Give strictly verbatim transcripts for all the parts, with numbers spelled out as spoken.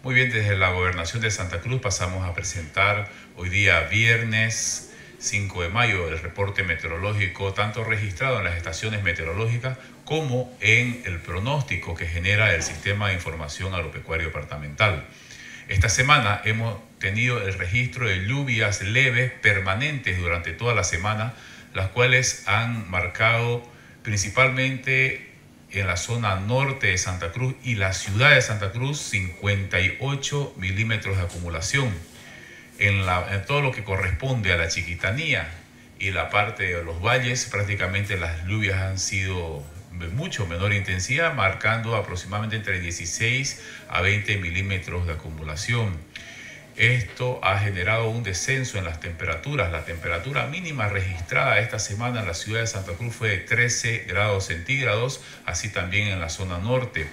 Muy bien, desde la Gobernación de Santa Cruz pasamos a presentar hoy día viernes cinco de mayo el reporte meteorológico tanto registrado en las estaciones meteorológicas como en el pronóstico que genera el Sistema de Información Agropecuario Departamental. Esta semana hemos tenido el registro de lluvias leves permanentes durante toda la semana, las cuales han marcado principalmente en la zona norte de Santa Cruz y la ciudad de Santa Cruz cincuenta y ocho milímetros de acumulación. En, la, en todo lo que corresponde a la Chiquitanía y la parte de los valles, prácticamente las lluvias han sido de mucho menor intensidad, marcando aproximadamente entre dieciséis a veinte milímetros de acumulación. Esto ha generado un descenso en las temperaturas. La temperatura mínima registrada esta semana en la ciudad de Santa Cruz fue de trece grados centígrados, así también en la zona norte.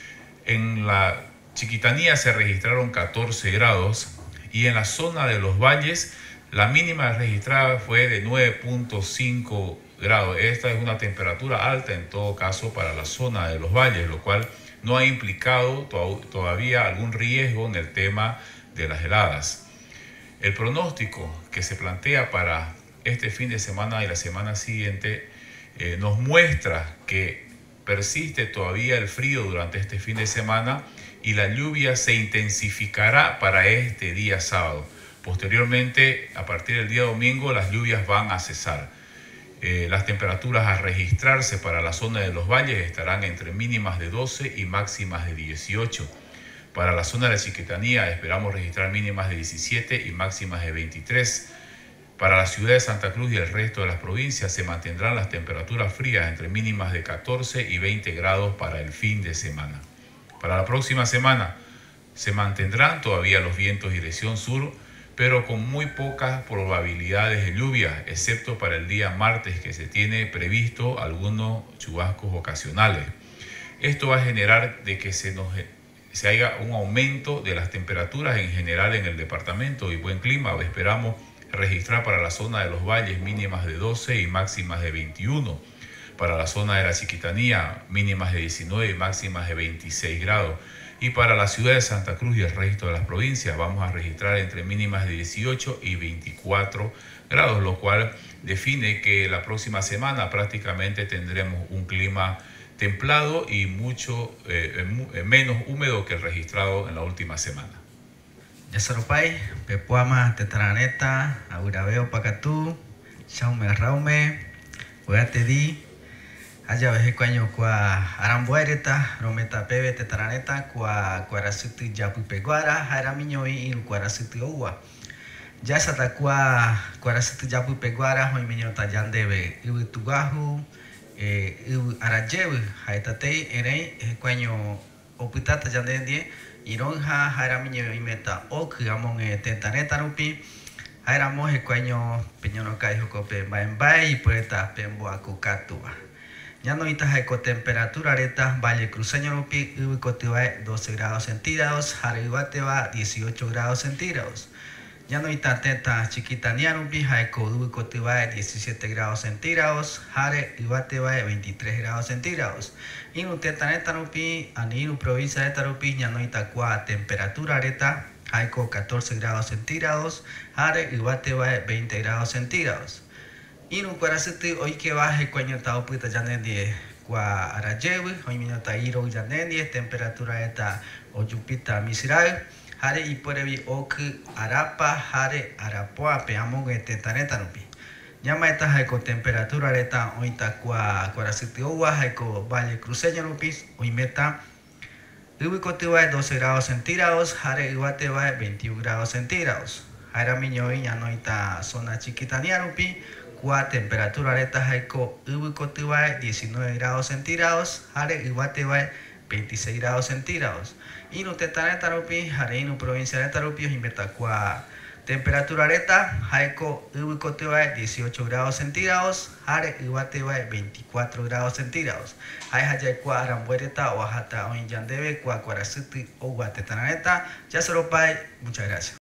En la Chiquitanía se registraron catorce grados y en la zona de los valles la mínima registrada fue de nueve punto cinco grados. Esta es una temperatura alta en todo caso para la zona de los valles, lo cual no ha implicado to- todavía algún riesgo en el tema de las heladas. El pronóstico que se plantea para este fin de semana y la semana siguiente eh, nos muestra que persiste todavía el frío durante este fin de semana y la lluvia se intensificará para este día sábado. Posteriormente, a partir del día domingo, las lluvias van a cesar. Eh, las temperaturas a registrarse para la zona de los valles estarán entre mínimas de doce y máximas de dieciocho. Para la zona de la Chiquitanía esperamos registrar mínimas de diecisiete y máximas de veintitrés. Para la ciudad de Santa Cruz y el resto de las provincias se mantendrán las temperaturas frías entre mínimas de catorce y veinte grados para el fin de semana. Para la próxima semana se mantendrán todavía los vientos dirección sur, pero con muy pocas probabilidades de lluvia, excepto para el día martes que se tiene previsto algunos chubascos ocasionales. Esto va a generar de que se nos se haya un aumento de las temperaturas en general en el departamento y buen clima. Esperamos registrar para la zona de los valles mínimas de doce y máximas de veintiuno. Para la zona de la Chiquitanía mínimas de diecinueve y máximas de veintiséis grados. Y para la ciudad de Santa Cruz y el resto de las provincias vamos a registrar entre mínimas de dieciocho y veinticuatro grados, lo cual define que la próxima semana prácticamente tendremos un clima templado y mucho eh, menos húmedo que el registrado en la última semana. Yasaropay, Pepuama, Tetraneta, Aurabeo, Pacatú, Chaume, Raume, Hueatedi, Haya Vejecuaño, Cua Arambuereta, Rometa Pebe, Tetraneta, Cua Cuarasuti, Yapupeguara, Jairamiño y Cuarasuti Oua. Ya Satacua, Cuarasuti, Yapupeguara, Hoimiño Tayandebe, Ibutugahu, Arajew, Haitate, Ere, Cuaño, Oputata Yandendie, Ironja, Jairamiño y Meta, Ok, Amon, Tentaneta Rupi, Jairamo, Ecuaño, Peñono Caijo, Cope, Baembay y Puerta, Pemboa, Cucatua. Ya no hay con temperatura areta, Valle Cruceño Rupi, Ubicotiva doce grados centígrados, Jaribateva dieciocho grados centígrados. Ya no hay tanta Chiquitanía Rupi, Jaico Ubicotiva diecisiete grados centígrados, Jare Ibateva veintitrés grados centígrados. Y en Tetaneta Rupi, Aniru provincia de Tarupi, ya no hay tacua temperatura areta, Jaico catorce grados centígrados, Jare Ibateva veinte grados centígrados. Y no cuarasuti hoy que baje cuando está opita yanendie cua arajewi hoy minota iro yanendie temperatura eta oyupita misirai hare y por evi ok arapa hare arapoa peamon este taneta nupi llama esta hay con temperatura eta hoy ta cua cuarasuti owa hay con Valle Cruceño nupi hoy meta ubicotiva doce grados centígrados hare iguateva veintiuno grados centígrados hare miño y ya no está zona Chiquitanía nupi Cua temperatura areta jaico ubicotiva diecinueve grados centígrados, Jare Iguateva veintiséis grados centígrados. Y no tetaneta rupi, Jare no provincia de Tarupi, y metacua temperatura areta jaico ubicotiva dieciocho grados centígrados, Jare Iguateva veinticuatro grados centígrados. Hay jayacua arambuereta o ajata o inyandebe, cua cuarasuti o guatetaneta. Ya se lo pay, muchas gracias.